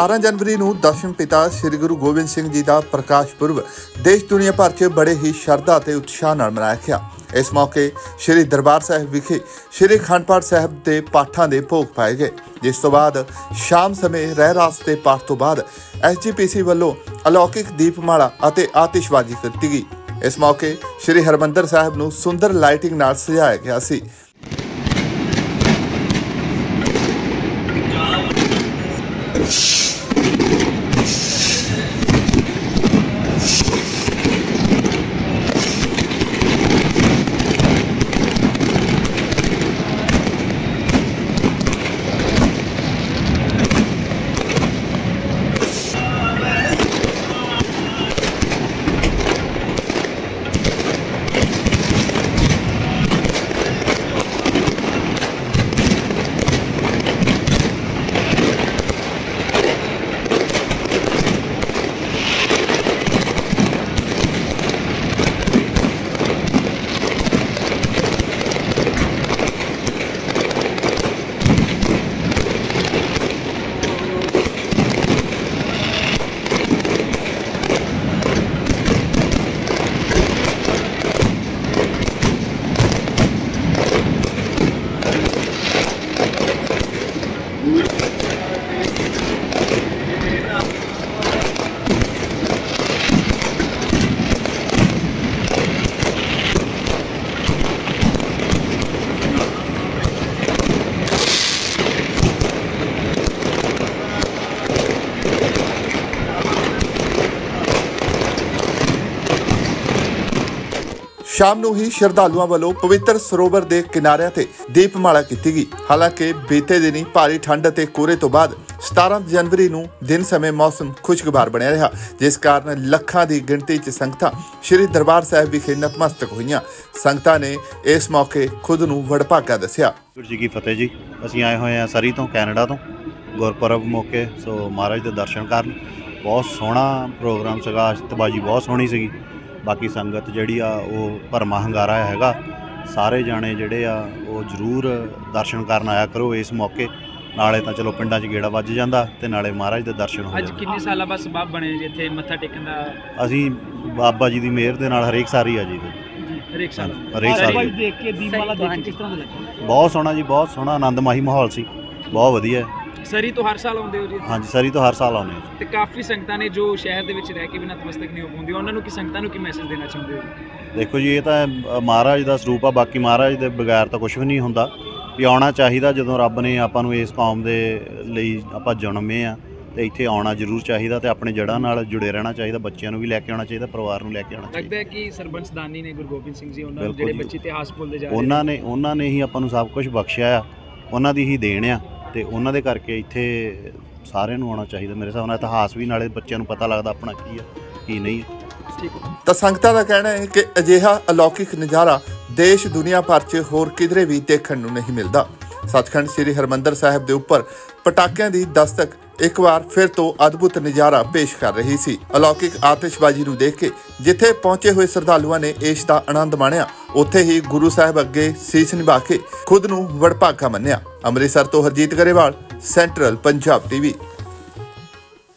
17 जनवरी ਨੂੰ ਦਸ਼ਮ ਪਿਤਾ श्री गुरु गोबिंद सिंह जी का प्रकाश पुरब देश दुनिया भर च बड़े ही श्रद्धा ते उत्साह नाल मनाया गया। इस मौके श्री दरबार साहिब विखे श्री अखंड पाठ साहिब के पाठां के भोग पाए गए, जिस तो बाद शाम समय रहरास के पाठ तो बाद SGPC ਵੱਲੋਂ अलौकिक दीपमाला ਅਤੇ आतिशबाजी ਕੀਤੀ गई। इस मौके श्री हरमंदर साहिब ਨੂੰ सुंदर लाइटिंग नाल सजाया गया सी। शाम ਨੂੰ ਹੀ ਸ਼ਰਧਾਲੂਆਂ ਵੱਲੋਂ ਪਵਿੱਤਰ ਸਰੋਵਰ ਦੇ ਕਿਨਾਰਿਆਂ ਤੇ ਦੀਪਮਾਲਾ ਕੀਤੀ ਗਈ। ਹਾਲਾਂਕਿ ਬੀਤੇ ਦਿਨੀ ਭਾਰੀ ਠੰਡ ਅਤੇ ਕੋਹਰੇ ਤੋਂ ਬਾਅਦ 17 ਜਨਵਰੀ ਨੂੰ ਦਿਨ ਸਮੇਂ ਮੌਸਮ ਖੁਸ਼ਗਵਾਰ ਬਣਿਆ ਰਿਹਾ, ਜਿਸ ਕਾਰਨ ਲੱਖਾਂ ਦੀ ਗਿਣਤੀ 'ਚ ਸੰਗਤਾਂ ਸ਼੍ਰੀ ਦਰਬਾਰ ਸਾਹਿਬ ਵਿਖੇ ਨਤਮਸਤਕ ਹੋਈਆਂ। ਸੰਗਤਾਂ ਨੇ ਇਸ ਮੌਕੇ ਖੁਦ ਨੂੰ ਵਡਭਾਗਾ ਦੱਸਿਆ। ਵਾਹਿਗੁਰੂ ਜੀ ਕੀ ਫਤਿਹ ਜੀ। ਅਸੀਂ ਆਏ ਹੋਏ ਹਾਂ ਸਰੀ ਤੋਂ, ਕੈਨੇਡਾ ਤੋਂ, ਗੁਰਪੁਰਬ ਮੌਕੇ ਸੋ ਮਹਾਰਾਜ ਦੇ ਦਰਸ਼ਨ ਕਰਨ। ਬਹੁਤ ਸੋਹਣਾ ਪ੍ਰੋਗਰਾਮ ਸੀਗਾ, ਆਤਿਸ਼ਬਾਜ਼ੀ ਬਹੁਤ ਸੋਹਣੀ ਸੀਗੀ। ਬਾਕੀ ਸੰਗਤ ਜਿਹੜੀ ਆ ਉਹ ਭਰਮਾ ਹੰਗਾਰਾ ਹੈਗਾ। ਸਾਰੇ ਜਾਣੇ ਜਿਹੜੇ ਆ ਉਹ ਜ਼ਰੂਰ ਦਰਸ਼ਨ ਕਰਨ ਆਇਆ ਕਰੋ ਇਸ ਮੌਕੇ। ਨਾਲੇ ਤਾਂ ਚਲੋ ਪਿੰਡਾਂ 'ਚ ਗੇੜਾ ਵੱਜ ਜਾਂਦਾ ਤੇ ਨਾਲੇ ਮਹਾਰਾਜ ਦੇ ਦਰਸ਼ਨ ਹੋ ਜਾਂਦੇ। ਅੱਜ ਕਿੰਨੇ ਸਾਲਾਂ ਬਾਅਦ ਸਬਬ ਬਣੇ ਜੀ ਇੱਥੇ ਮੱਥਾ ਟੇਕਣ ਦਾ? ਅਸੀਂ ਬਾਬਾ ਜੀ ਦੀ ਮਿਹਰ ਦੇ ਨਾਲ ਹਰੇਕ ਸਾਲ ਹੀ ਆ ਜੀ ਹਰੇਕ ਸਾਲ ਦੇਖ ਕੇ ਦੀਪਮਾਲਾ ਦੇਖ ਕੇ ਕਿਸ ਤਰ੍ਹਾਂ ਦਾ ਲੱਗਾ? ਬਹੁਤ ਸੋਹਣਾ ਜੀ, ਬਹੁਤ ਸੋਹਣਾ ਆਨੰਦਮਾਈ ਮਾਹੌਲ ਸੀ, ਬਹੁਤ ਵਧੀਆ। ਸਰੀ ਤੋਂ ਹਰ ਸਾਲ ਆਉਂਦੇ ਹੋ ਜੀ? ਹਾਂਜੀ, ਸਰੀ ਤੋਂ ਹਰ ਸਾਲ ਆਉਂਦੇ ਹਾਂ। ਤੇ ਕਾਫੀ ਸੰਗਤਾਂ ਨੇ ਜੋ ਸ਼ਹਿਰ ਦੇ ਵਿੱਚ ਰਹਿ ਕੇ ਵੀ ਨਤਮਸਤਕ ਨਹੀਂ ਹੋ ਪਾਉਂਦੀਆਂ, ਉਹਨਾਂ ਨੂੰ ਸੰਗਤਾਂ ਨੂੰ ਕੀ ਮੈਸੇਜ ਦੇਣਾ ਚਾਹੁੰਦੇ ਹੋ? ਦੇਖੋ ਜੀ, ਇਹ ਤਾਂ ਮਹਾਰਾਜ ਦਾ ਸਰੂਪ ਆ। ਬਾਕੀ ਮਹਾਰਾਜ ਦੇ ਬਗੈਰ ਤਾਂ ਕੁਝ ਵੀ ਨਹੀਂ ਹੁੰਦਾ। ਵੀ ਆਉਣਾ ਚਾਹੀਦਾ, ਜਦੋਂ ਰੱਬ ਨੇ ਆਪਾਂ ਨੂੰ ਇਸ ਕੌਮ ਦੇ ਲਈ ਆਪਾਂ ਜਨਮੇ ਆ ਤੇ ਇੱਥੇ ਆਉਣਾ ਜ਼ਰੂਰ ਚਾਹੀਦਾ ਤੇ ਆਪਣੇ ਜੜ੍ਹਾਂ ਨਾਲ ਜੁੜੇ ਰਹਿਣਾ ਚਾਹੀਦਾ। ਬੱਚਿਆਂ ਨੂੰ ਵੀ ਲੈ ਕੇ ਆਉਣਾ ਚਾਹੀਦਾ, ਪਰਿਵਾਰ ਨੂੰ ਲੈ ਕੇ ਆਉਣਾ ਚਾਹੀਦਾ। ਲੱਗਦਾ ਹੈ ਕਿ ਸਰਬੰਸ ਦਾਨੀ ਨੇ ਗੁਰੂ ਗੋਬਿੰਦ ਸਿੰਘ ਜੀ, ਉਹਨਾਂ ਨੂੰ ਜਿਹੜੇ ਬੱਚੇ ਇਤਿਹਾਸ ਭੁੱਲਦੇ ਜਾ ਰਹੇ ਉਹਨਾਂ ਨੇ ਹੀ ਆਪਾਂ ਨੂੰ ਸਭ ਕੁਝ ਬਖਸ਼ਿਆ ਆ, ਉਹਨਾਂ ਦੀ ਹੀ ਦੇਣ ਆ ਤੇ ਉਹਨਾਂ ਦੇ ਕਰਕੇ ਇੱਥੇ ਸਾਰਿਆਂ ਨੂੰ ਆਉਣਾ ਚਾਹੀਦਾ। ਮੇਰੇ ਹਿਸਾਬ ਨਾਲ ਇਤਿਹਾਸ ਵੀ ਨਾਲੇ ਬੱਚਿਆਂ ਨੂੰ ਪਤਾ ਲੱਗਦਾ ਆਪਣਾ ਕੀ ਆ ਕੀ ਨਹੀਂ। ਤਾਂ ਸੰਗਤਾਂ ਦਾ ਕਹਿਣਾ ਹੈ ਕਿ ਅਜਿਹਾ ਅਲੌਕਿਕ ਨਜ਼ਾਰਾ ਦੇਸ਼ ਦੁਨੀਆ ਭਰ 'ਚ ਹੋਰ ਕਿਧਰੇ ਵੀ ਦੇਖਣ ਨੂੰ ਨਹੀਂ ਮਿਲਦਾ। ਸੱਚਖੰਡ ਸ੍ਰੀ ਹਰਮੰਦਰ ਸਾਹਿਬ ਦੇ ਉੱਪਰ ਪਟਾਕਿਆਂ ਦੀ ਦਸਤਕ ਇੱਕ ਵਾਰ ਫਿਰ ਤੋਂ ਅਦਭੁਤ ਨਜ਼ਾਰਾ ਪੇਸ਼ ਕਰ ਰਹੀ ਸੀ। ਅਲੌਕਿਕ ਆਤਿਸ਼ਬਾਜ਼ੀ ਨੂੰ ਦੇਖ ਕੇ ਜਿੱਥੇ ਪਹੁੰਚੇ ਹੋਏ ਸ਼ਰਧਾਲੂਆਂ ਨੇ ਇਸ ਦਾ ਆਨੰਦ ਮਾਣਿਆ, ਉੱਥੇ ਹੀ ਗੁਰੂ ਸਾਹਿਬ ਅੱਗੇ ਸੀਸ ਨਿਭਾ ਕੇ ਖੁਦ ਨੂੰ ਵਡਭਾਗਾ ਮੰਨਿਆ। ਅੰਮ੍ਰਿਤਸਰ ਤੋਂ ਹਰਜੀਤ ਗਰੇਵਾਲ, ਸੈਂਟਰਲ ਪੰਜਾਬ TV।